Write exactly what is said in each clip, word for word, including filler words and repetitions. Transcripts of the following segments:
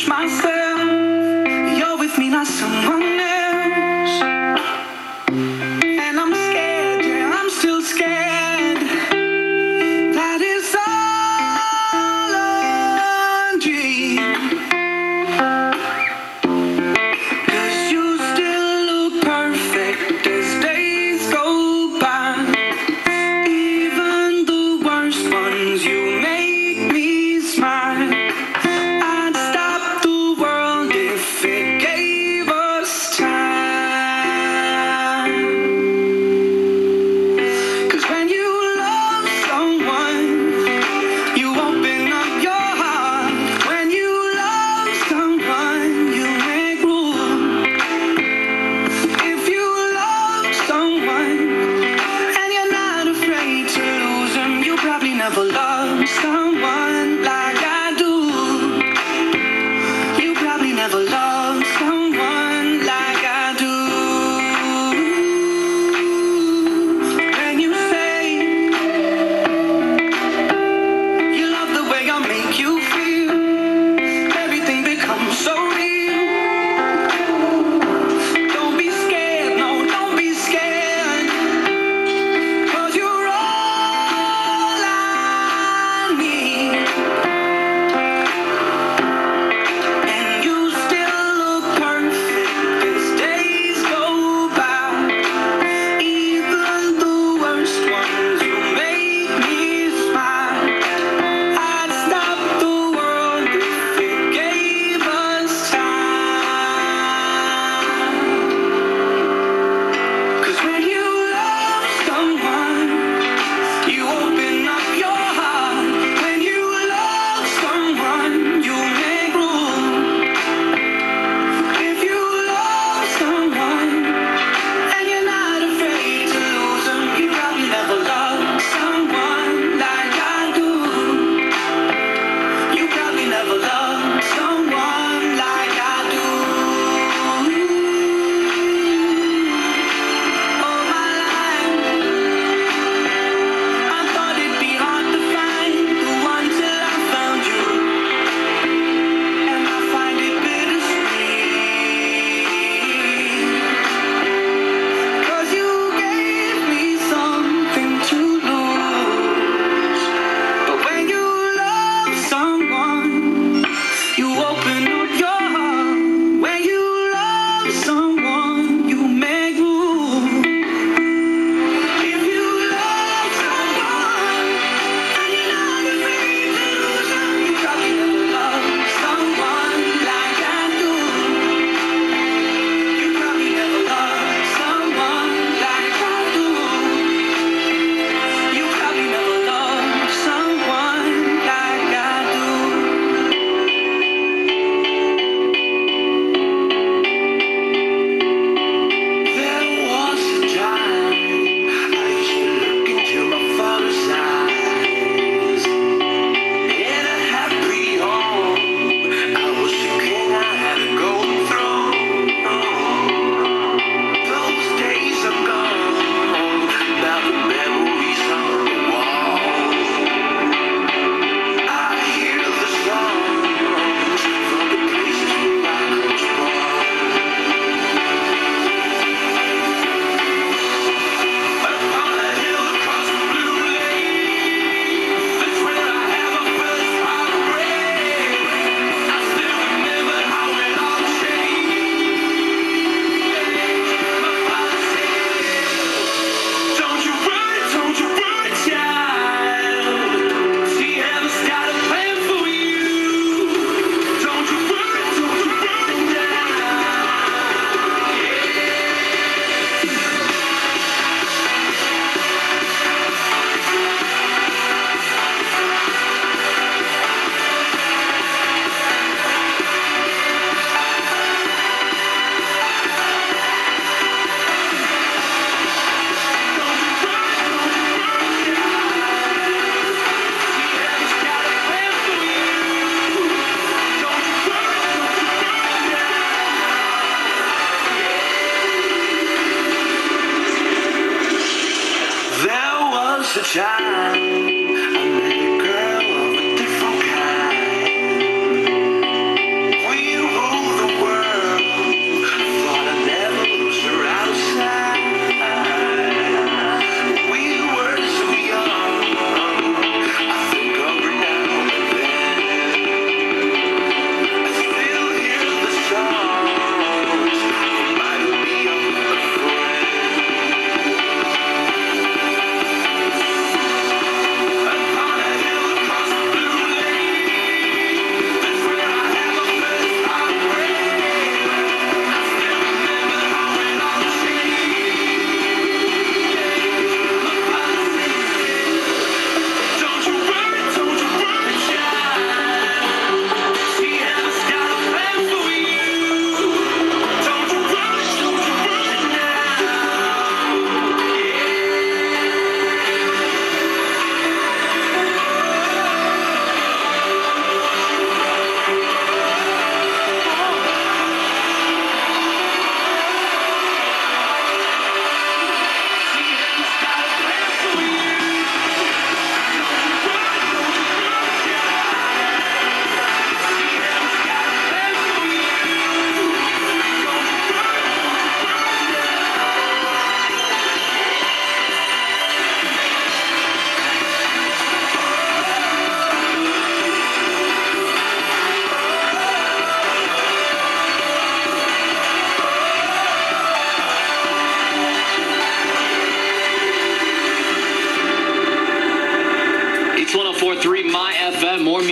push myself. You're with me, not someone else. And I'm scared, yeah, I'm still scared. That is all a dream. 'Cause you still look perfect as days go by. Even the worst ones, you make me smile. I'd stop the world if it gave us time. 'Cause when you love someone, you open up your heart. When you love someone, you make room. If you love someone and you're not afraid to lose them, you probably never loved someone like I do. You probably never loved someone like I do. When you say you love the way I make you feel, everything becomes so real. Don't be scared, no, don't be scared. 'Cause you're all I need.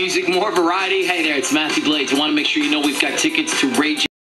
music, more variety. Hey there, it's Matthew Blades. I want to make sure you know we've got tickets to Rage